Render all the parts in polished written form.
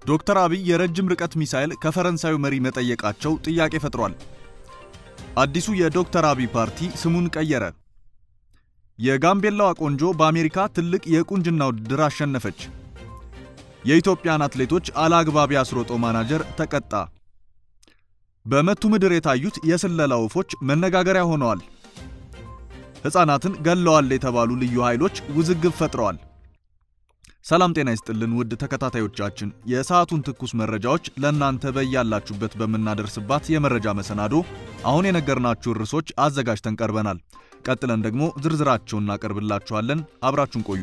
ዶክተር አብይ የረጅም ርቀት ሚሳኤል ከፈረንሳዩ መሪ መጠየቃቸው ጥያቄ ፈጥሯል። አዲሱ የዶክተር አብይ ፓርቲ ስሙን ቀየረ። የጋምቤላዋ ቆንጆ በአሜሪካ ትልቅ የቁንጅና ውድድር አሸነፈች። የኢትዮጵያን አትሌቶች አላግባብ ያስሮጠው ማናጀር ተቀጣ። በመቱ ምድር የታዩት የስለላ ወፎች መነጋገሪያ ሆነዋል። ሕፃናትን ገለዋል የተባሉ ልዩ ኃይሎች ውዝግብ ፈጥረዋል። ሰላም ጤና ይስጥልን ውድ ተከታታዮቻችን፣ የሰዓቱን ትኩስ መረጃዎች ለእናንተ በያላችሁበት በመናደርስባት የመረጃ መሰናዶ አሁን የነገርናችሁ ርዕሶች አዘጋጅተን ቀርበናል። ቀጥለን ደግሞ ዝርዝራቸውን እናቀርብላችኋለን። አብራችሁን ቆዩ።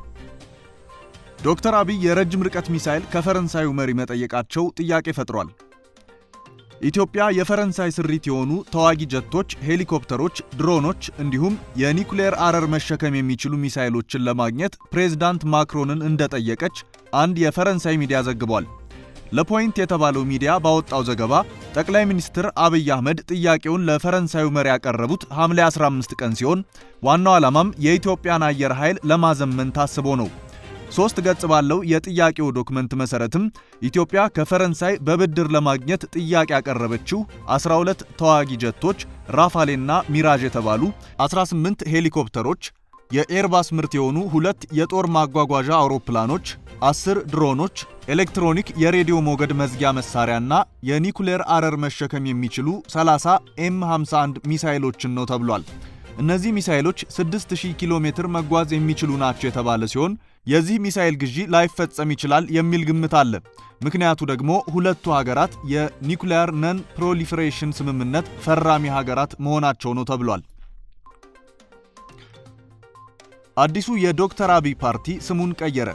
ዶክተር አብይ የረጅም ርቀት ሚሳኤል ከፈረንሳዩ መሪ መጠየቃቸው ጥያቄ ፈጥሯል። ኢትዮጵያ የፈረንሳይ ስሪት የሆኑ ተዋጊ ጀቶች፣ ሄሊኮፕተሮች፣ ድሮኖች እንዲሁም የኒኩሌር አረር መሸከም የሚችሉ ሚሳኤሎችን ለማግኘት ፕሬዝዳንት ማክሮንን እንደጠየቀች አንድ የፈረንሳይ ሚዲያ ዘግቧል። ለፖይንት የተባለው ሚዲያ ባወጣው ዘገባ ጠቅላይ ሚኒስትር አብይ አህመድ ጥያቄውን ለፈረንሳዩ መሪ ያቀረቡት ሐምሌ 15 ቀን ሲሆን ዋናው ዓላማም የኢትዮጵያን አየር ኃይል ለማዘመን ታስቦ ነው። 3 ገጽ ባለው የጥያቄው ዶክመንት መሰረትም ኢትዮጵያ ከፈረንሳይ በብድር ለማግኘት ጥያቄ ያቀረበችው 12 ተዋጊ ጀቶች፣ ራፋሌና ሚራዥ የተባሉ 18 ሄሊኮፕተሮች፣ የኤርባስ ምርት የሆኑ 2 የጦር ማጓጓዣ አውሮፕላኖች፣ 10 ድሮኖች፣ ኤሌክትሮኒክ የሬዲዮ ሞገድ መዝጊያ መሳሪያና የኒኩሌር አረር መሸከም የሚችሉ 30 M51 ሚሳኤሎችን ነው ተብሏል። እነዚህ ሚሳኤሎች 6000 ኪሎ ሜትር መጓዝ የሚችሉ ናቸው የተባለ ሲሆን የዚህ ሚሳኤል ግዢ ላይፈጸም ይችላል የሚል ግምት አለ። ምክንያቱ ደግሞ ሁለቱ ሀገራት የኒኩሌር ነን ፕሮሊፈሬሽን ስምምነት ፈራሚ ሀገራት መሆናቸው ነው ተብሏል። አዲሱ የዶክተር አብይ ፓርቲ ስሙን ቀየረ።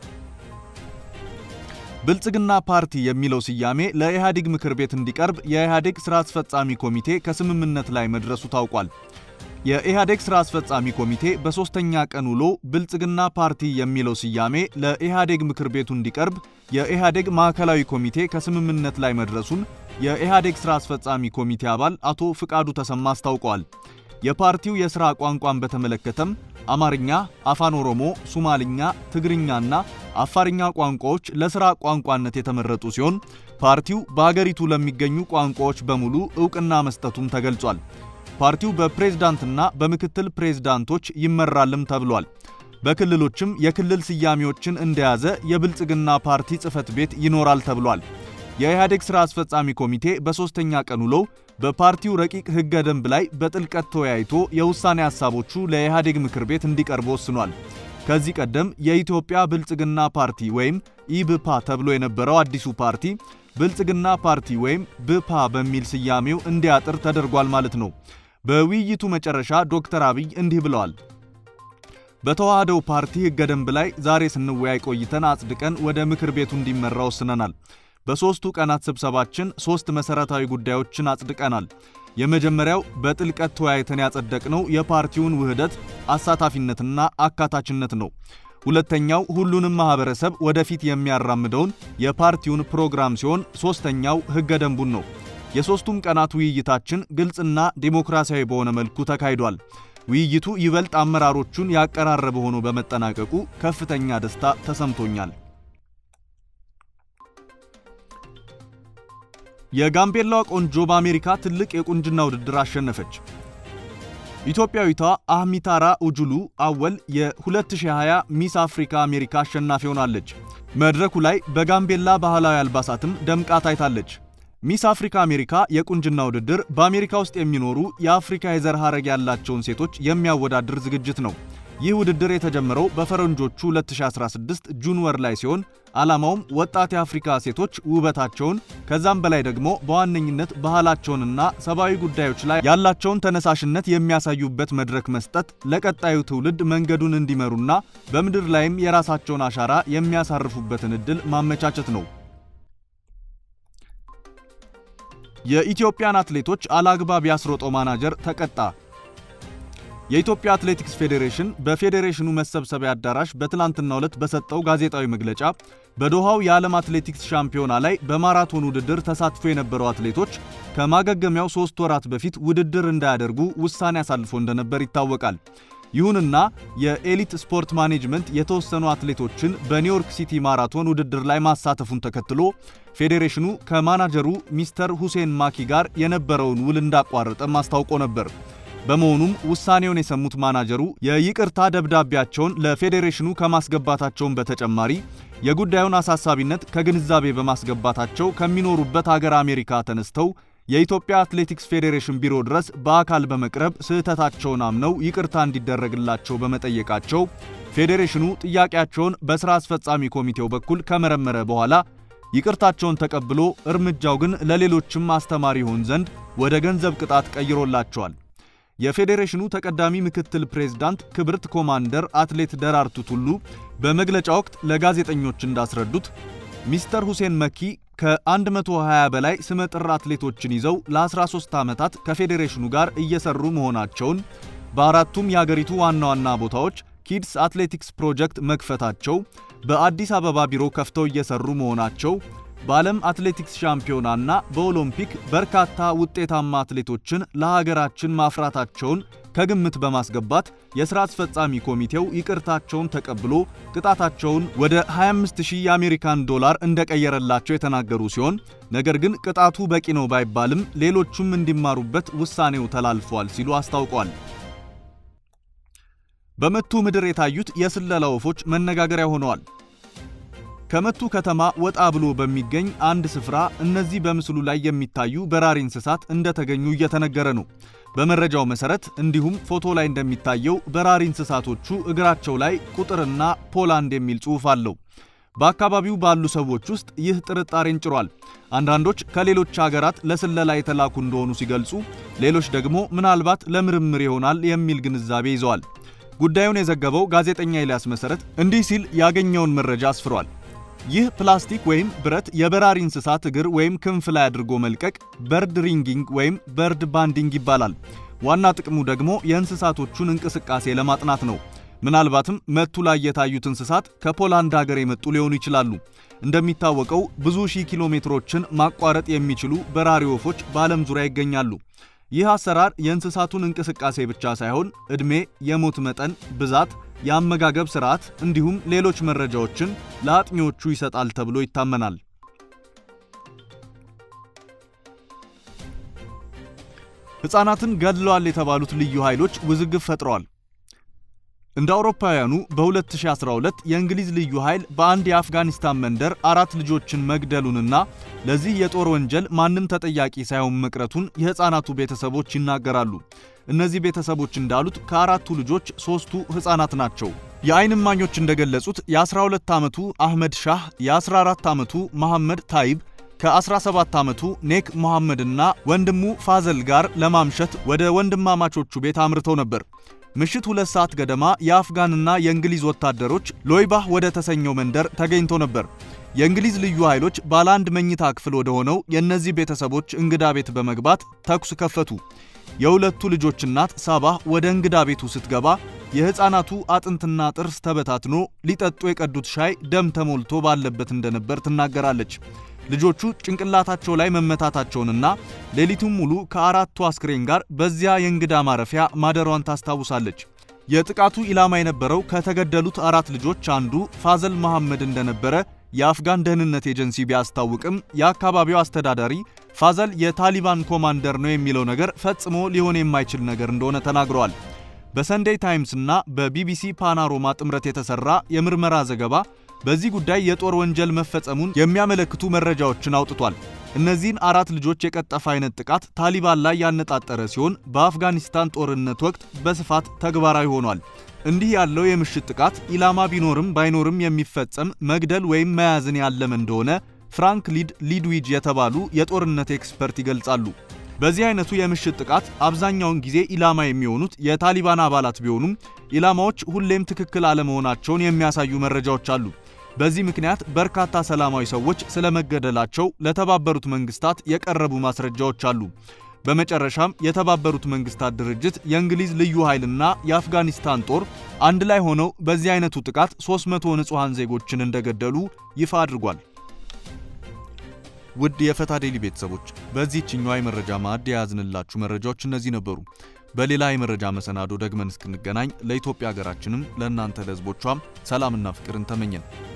ብልጽግና ፓርቲ የሚለው ስያሜ ለኢህአዴግ ምክር ቤት እንዲቀርብ የኢህአዴግ ስራ አስፈጻሚ ኮሚቴ ከስምምነት ላይ መድረሱ ታውቋል። የኢህአዴግ ስራ አስፈጻሚ ኮሚቴ በሶስተኛ ቀን ውሎ ብልጽግና ፓርቲ የሚለው ስያሜ ለኢህአዴግ ምክር ቤቱ እንዲቀርብ የኢህአዴግ ማዕከላዊ ኮሚቴ ከስምምነት ላይ መድረሱን የኢህአዴግ ስራ አስፈጻሚ ኮሚቴ አባል አቶ ፍቃዱ ተሰማ አስታውቀዋል። የፓርቲው የሥራ ቋንቋን በተመለከተም አማርኛ፣ አፋን ኦሮሞ፣ ሶማሊኛ፣ ትግርኛና አፋርኛ ቋንቋዎች ለሥራ ቋንቋነት የተመረጡ ሲሆን ፓርቲው በአገሪቱ ለሚገኙ ቋንቋዎች በሙሉ ዕውቅና መስጠቱም ተገልጿል። ፓርቲው በፕሬዝዳንትና በምክትል ፕሬዝዳንቶች ይመራልም ተብሏል። በክልሎችም የክልል ስያሜዎችን እንደያዘ የብልጽግና ፓርቲ ጽሕፈት ቤት ይኖራል ተብሏል። የኢህአዴግ ሥራ አስፈጻሚ ኮሚቴ በሶስተኛ ቀን ውሎ በፓርቲው ረቂቅ ሕገ ደንብ ላይ በጥልቀት ተወያይቶ የውሳኔ ሐሳቦቹ ለኢህአዴግ ምክር ቤት እንዲቀርቡ ወስኗል። ከዚህ ቀደም የኢትዮጵያ ብልጽግና ፓርቲ ወይም ኢብፓ ተብሎ የነበረው አዲሱ ፓርቲ ብልጽግና ፓርቲ ወይም ብፓ በሚል ስያሜው እንዲያጥር ተደርጓል ማለት ነው። በውይይቱ መጨረሻ ዶክተር አብይ እንዲህ ብለዋል። በተዋህደው ፓርቲ ሕገ ደንብ ላይ ዛሬ ስንወያይ ቆይተን አጽድቀን ወደ ምክር ቤቱ እንዲመራ ወስነናል። በ3ቱ ቀናት ስብሰባችን 3 መሰረታዊ ጉዳዮችን አጽድቀናል። የመጀመሪያው በጥልቀት ተወያይተን ያጸደቅነው የፓርቲውን ውህደት፣ አሳታፊነትና አካታችነት ነው። ሁለተኛው ሁሉንም ማህበረሰብ ወደፊት የሚያራምደውን የፓርቲውን ፕሮግራም ሲሆን ሶስተኛው ሕገ ደንቡን ነው። የሶስቱም ቀናት ውይይታችን ግልጽና ዲሞክራሲያዊ በሆነ መልኩ ተካሂዷል። ውይይቱ ይበልጥ አመራሮቹን ያቀራረበ ሆኖ በመጠናቀቁ ከፍተኛ ደስታ ተሰምቶኛል። የጋምቤላዋ ቆንጆ በአሜሪካ ትልቅ የቁንጅና ውድድር አሸነፈች። ኢትዮጵያዊቷ አህሚታራ ኡጁሉ አወል የ2020 ሚስ አፍሪካ አሜሪካ አሸናፊ ሆናለች። መድረኩ ላይ በጋምቤላ ባህላዊ አልባሳትም ደምቃ ታይታለች። ሚስ አፍሪካ አሜሪካ የቁንጅና ውድድር በአሜሪካ ውስጥ የሚኖሩ የአፍሪካ የዘር ሐረግ ያላቸውን ሴቶች የሚያወዳድር ዝግጅት ነው። ይህ ውድድር የተጀመረው በፈረንጆቹ 2016 ጁን ወር ላይ ሲሆን ዓላማውም ወጣት የአፍሪካ ሴቶች ውበታቸውን ከዛም በላይ ደግሞ በዋነኝነት ባህላቸውንና ሰብአዊ ጉዳዮች ላይ ያላቸውን ተነሳሽነት የሚያሳዩበት መድረክ መስጠት፣ ለቀጣዩ ትውልድ መንገዱን እንዲመሩና በምድር ላይም የራሳቸውን አሻራ የሚያሳርፉበትን ዕድል ማመቻቸት ነው። የኢትዮጵያን አትሌቶች አላግባብ ያስሮጠው ማናጀር ተቀጣ። የኢትዮጵያ አትሌቲክስ ፌዴሬሽን በፌዴሬሽኑ መሰብሰቢያ አዳራሽ በትላንትናው ዕለት በሰጠው ጋዜጣዊ መግለጫ በዶሃው የዓለም አትሌቲክስ ሻምፒዮና ላይ በማራቶን ውድድር ተሳትፎ የነበሩ አትሌቶች ከማገገሚያው 3 ወራት በፊት ውድድር እንዳያደርጉ ውሳኔ አሳልፎ እንደነበር ይታወቃል። ይሁንና የኤሊት ስፖርት ማኔጅመንት የተወሰኑ አትሌቶችን በኒውዮርክ ሲቲ ማራቶን ውድድር ላይ ማሳተፉን ተከትሎ ፌዴሬሽኑ ከማናጀሩ ሚስተር ሁሴን ማኪ ጋር የነበረውን ውል እንዳቋረጠም አስታውቆ ነበር። በመሆኑም ውሳኔውን የሰሙት ማናጀሩ የይቅርታ ደብዳቤያቸውን ለፌዴሬሽኑ ከማስገባታቸውን በተጨማሪ የጉዳዩን አሳሳቢነት ከግንዛቤ በማስገባታቸው ከሚኖሩበት ሀገር አሜሪካ ተነስተው የኢትዮጵያ አትሌቲክስ ፌዴሬሽን ቢሮ ድረስ በአካል በመቅረብ ስህተታቸውን አምነው ይቅርታ እንዲደረግላቸው በመጠየቃቸው ፌዴሬሽኑ ጥያቄያቸውን በስራ አስፈጻሚ ኮሚቴው በኩል ከመረመረ በኋላ ይቅርታቸውን ተቀብሎ እርምጃው ግን ለሌሎችም አስተማሪ ይሆን ዘንድ ወደ ገንዘብ ቅጣት ቀይሮላቸዋል። የፌዴሬሽኑ ተቀዳሚ ምክትል ፕሬዝዳንት ክብርት ኮማንደር አትሌት ደራርቱ ቱሉ በመግለጫ ወቅት ለጋዜጠኞች እንዳስረዱት ሚስተር ሁሴን መኪ ከ120 በላይ ስመጥር አትሌቶችን ይዘው ለ13 ዓመታት ከፌዴሬሽኑ ጋር እየሰሩ መሆናቸውን በአራቱም የሀገሪቱ ዋና ዋና ቦታዎች ኪድስ አትሌቲክስ ፕሮጀክት መክፈታቸው በአዲስ አበባ ቢሮ ከፍተው እየሰሩ መሆናቸው በዓለም አትሌቲክስ ሻምፒዮናና በኦሎምፒክ በርካታ ውጤታማ አትሌቶችን ለሀገራችን ማፍራታቸውን ከግምት በማስገባት የሥራ አስፈጻሚ ኮሚቴው ይቅርታቸውን ተቀብሎ ቅጣታቸውን ወደ 25000 የአሜሪካን ዶላር እንደቀየረላቸው የተናገሩ ሲሆን ነገር ግን ቅጣቱ በቂ ነው ባይባልም ሌሎቹም እንዲማሩበት ውሳኔው ተላልፏል ሲሉ አስታውቀዋል። በመቱ ምድር የታዩት የስለላ ወፎች መነጋገሪያ ሆነዋል። ከመቱ ከተማ ወጣ ብሎ በሚገኝ አንድ ስፍራ እነዚህ በምስሉ ላይ የሚታዩ በራሪ እንስሳት እንደተገኙ እየተነገረ ነው። በመረጃው መሰረት እንዲሁም ፎቶ ላይ እንደሚታየው በራሪ እንስሳቶቹ እግራቸው ላይ ቁጥርና ፖላንድ የሚል ጽሑፍ አለው። በአካባቢው ባሉ ሰዎች ውስጥ ይህ ጥርጣሬን ጭሯል። አንዳንዶች ከሌሎች ሀገራት ለስለላ የተላኩ እንደሆኑ ሲገልጹ፣ ሌሎች ደግሞ ምናልባት ለምርምር ይሆናል የሚል ግንዛቤ ይዘዋል። ጉዳዩን የዘገበው ጋዜጠኛ ኤልያስ መሰረት እንዲህ ሲል ያገኘውን መረጃ አስፍሯል። ይህ ፕላስቲክ ወይም ብረት የበራሪ እንስሳት እግር ወይም ክንፍ ላይ አድርጎ መልቀቅ በርድ ሪንጊንግ ወይም በርድ ባንዲንግ ይባላል። ዋና ጥቅሙ ደግሞ የእንስሳቶቹን እንቅስቃሴ ለማጥናት ነው። ምናልባትም መቱ ላይ የታዩት እንስሳት ከፖላንድ ሀገር የመጡ ሊሆኑ ይችላሉ። እንደሚታወቀው ብዙ ሺህ ኪሎ ሜትሮችን ማቋረጥ የሚችሉ በራሪ ወፎች በዓለም ዙሪያ ይገኛሉ። ይህ አሰራር የእንስሳቱን እንቅስቃሴ ብቻ ሳይሆን እድሜ፣ የሞት መጠን፣ ብዛት፣ የአመጋገብ ስርዓት እንዲሁም ሌሎች መረጃዎችን ለአጥኚዎቹ ይሰጣል ተብሎ ይታመናል። ሕፃናትን ገድለዋል የተባሉት ልዩ ኃይሎች ውዝግብ ፈጥረዋል። እንደ አውሮፓውያኑ በ2012 የእንግሊዝ ልዩ ኃይል በአንድ የአፍጋኒስታን መንደር 4 ልጆችን መግደሉንና ለዚህ የጦር ወንጀል ማንም ተጠያቂ ሳይሆን መቅረቱን የሕፃናቱ ቤተሰቦች ይናገራሉ። እነዚህ ቤተሰቦች እንዳሉት ከአራቱ ልጆች 3ቱ ሕፃናት ናቸው። የዓይን እማኞች እንደገለጹት የ12 ዓመቱ አህመድ ሻህ፣ የ14 ዓመቱ መሐመድ ታይብ፣ ከ17 ዓመቱ ኔክ መሐመድና ወንድሙ ፋዘል ጋር ለማምሸት ወደ ወንድማማቾቹ ቤት አምርተው ነበር። ምሽት 2 ሰዓት ገደማ የአፍጋንና የእንግሊዝ ወታደሮች ሎይባህ ወደ ተሰኘው መንደር ተገኝተው ነበር። የእንግሊዝ ልዩ ኃይሎች ባለ አንድ መኝታ ክፍል ወደ ሆነው የእነዚህ ቤተሰቦች እንግዳ ቤት በመግባት ተኩስ ከፈቱ። የሁለቱ ልጆች እናት ሳባህ ወደ እንግዳ ቤቱ ስትገባ የሕፃናቱ አጥንትና ጥርስ ተበታትኖ ሊጠጡ የቀዱት ሻይ ደም ተሞልቶ ባለበት እንደነበር ትናገራለች። ልጆቹ ጭንቅላታቸው ላይ መመታታቸውንና ሌሊቱን ሙሉ ከአራቱ አስክሬን ጋር በዚያ የእንግዳ ማረፊያ ማደሯን ታስታውሳለች። የጥቃቱ ኢላማ የነበረው ከተገደሉት 4 ልጆች አንዱ ፋዘል መሐመድ እንደነበረ የአፍጋን ደህንነት ኤጀንሲ ቢያስታውቅም የአካባቢው አስተዳዳሪ ፋዘል የታሊባን ኮማንደር ነው የሚለው ነገር ፈጽሞ ሊሆን የማይችል ነገር እንደሆነ ተናግረዋል። በሰንዴይ ታይምስ እና በቢቢሲ ፓናሮማ ጥምረት የተሰራ የምርመራ ዘገባ በዚህ ጉዳይ የጦር ወንጀል መፈጸሙን የሚያመለክቱ መረጃዎችን አውጥቷል። እነዚህን 4 ልጆች የቀጠፈ አይነት ጥቃት ታሊባን ላይ ያነጣጠረ ሲሆን በአፍጋኒስታን ጦርነት ወቅት በስፋት ተግባራዊ ሆኗል። እንዲህ ያለው የምሽት ጥቃት ኢላማ ቢኖርም ባይኖርም የሚፈጸም መግደል ወይም መያዝን ያለመ እንደሆነ ፍራንክ ሊድዊጅ የተባሉ የጦርነት ኤክስፐርት ይገልጻሉ። በዚህ አይነቱ የምሽት ጥቃት አብዛኛውን ጊዜ ኢላማ የሚሆኑት የታሊባን አባላት ቢሆኑም ኢላማዎች ሁሌም ትክክል አለመሆናቸውን የሚያሳዩ መረጃዎች አሉ። በዚህ ምክንያት በርካታ ሰላማዊ ሰዎች ስለመገደላቸው ለተባበሩት መንግስታት የቀረቡ ማስረጃዎች አሉ። በመጨረሻም የተባበሩት መንግስታት ድርጅት የእንግሊዝ ልዩ ኃይልና የአፍጋኒስታን ጦር አንድ ላይ ሆነው በዚህ አይነቱ ጥቃት 300 ንጹሃን ዜጎችን እንደገደሉ ይፋ አድርጓል። ውድ የፈታ ዴሊ ቤተሰቦች በዚህኛው የመረጃ ማዕድ ያዝንላችሁ መረጃዎች እነዚህ ነበሩ። በሌላ የመረጃ መሰናዶ ደግመን እስክንገናኝ ለኢትዮጵያ ሀገራችንም ለእናንተ ለህዝቦቿም ሰላምና ፍቅርን ተመኘን።